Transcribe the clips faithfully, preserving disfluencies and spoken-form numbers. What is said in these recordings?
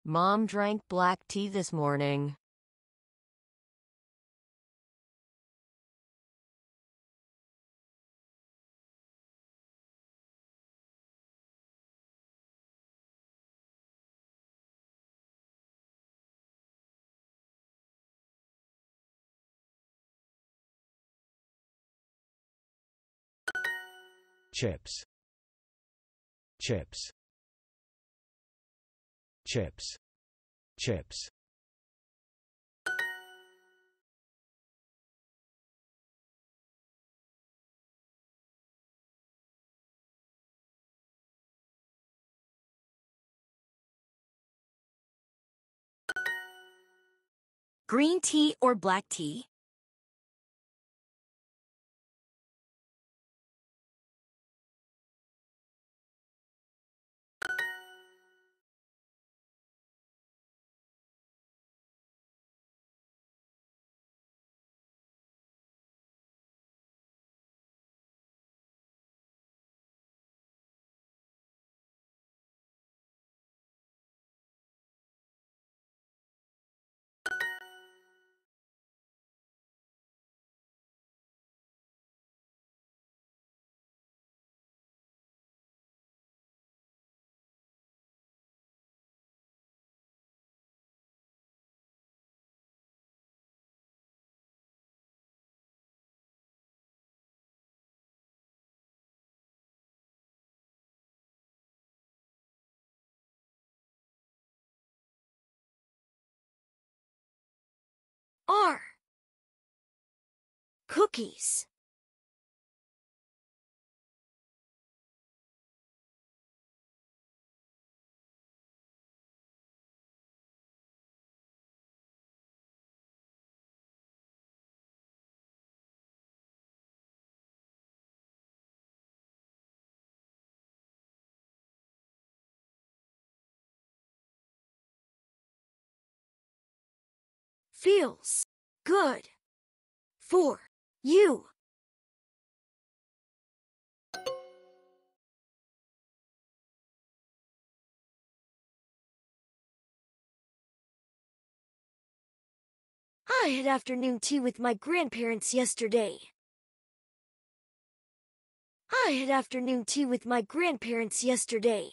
Mom drank black tea this morning. Chips. Chips. Chips. Chips. Green tea or black tea? R. Cookies. Feels good for you. I had afternoon tea with my grandparents yesterday. I had afternoon tea with my grandparents yesterday.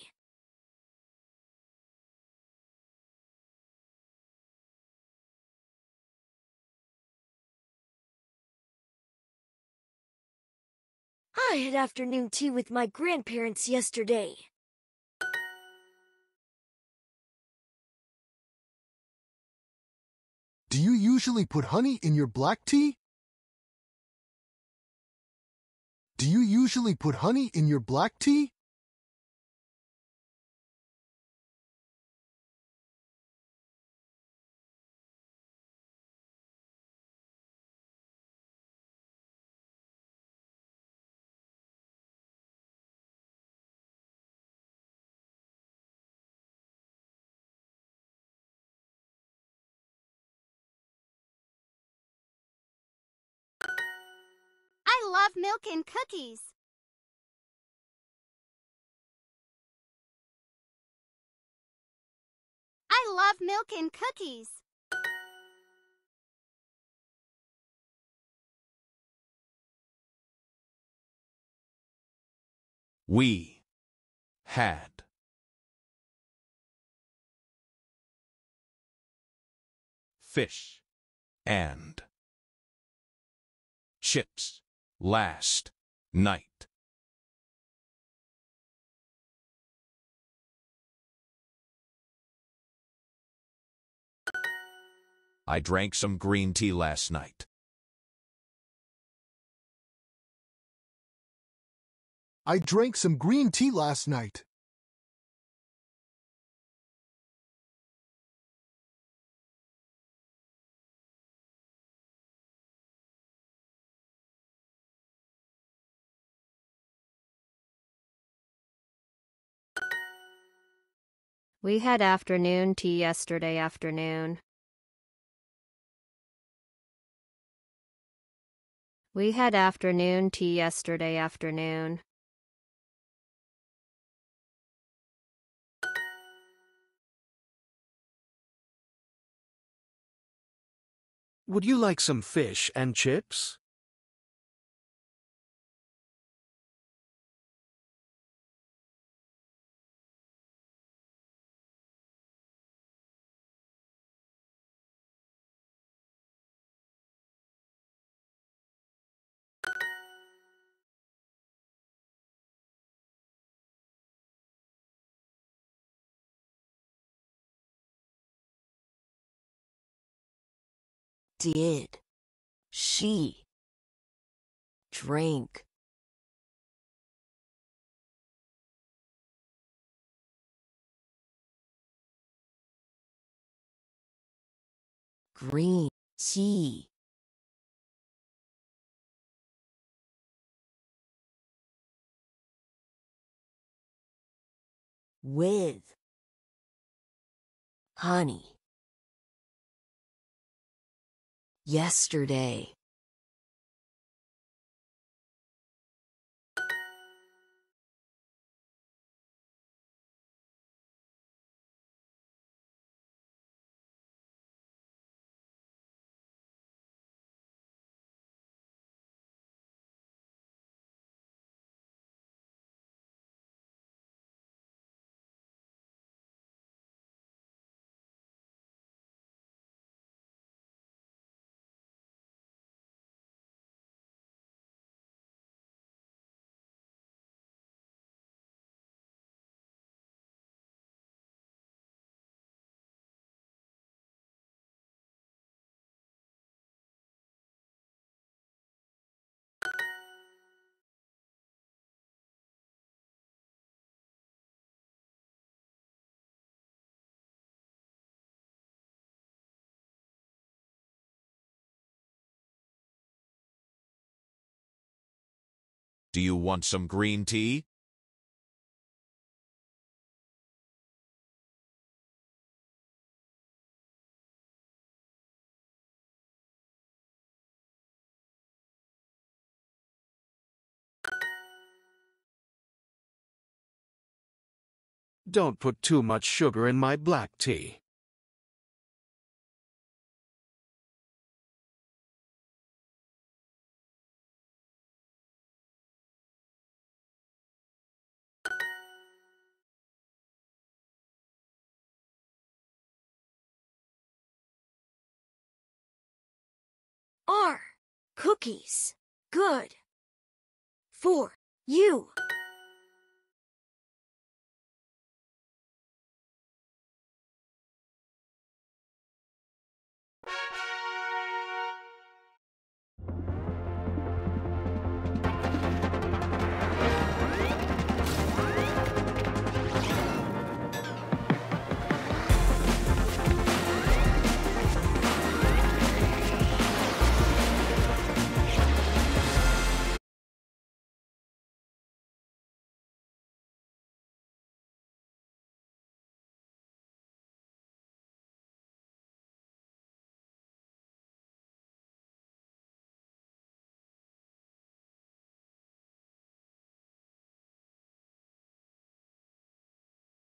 I had afternoon tea with my grandparents yesterday. Do you usually put honey in your black tea? Do you usually put honey in your black tea? I love milk and cookies. I love milk and cookies. We had fish and chips last night. I drank some green tea last night. I drank some green tea last night. We had afternoon tea yesterday afternoon. We had afternoon tea yesterday afternoon. Would you like some fish and chips? Did she drink green tea with honey yesterday? Do you want some green tea? Don't put too much sugar in my black tea. Are cookies good for you?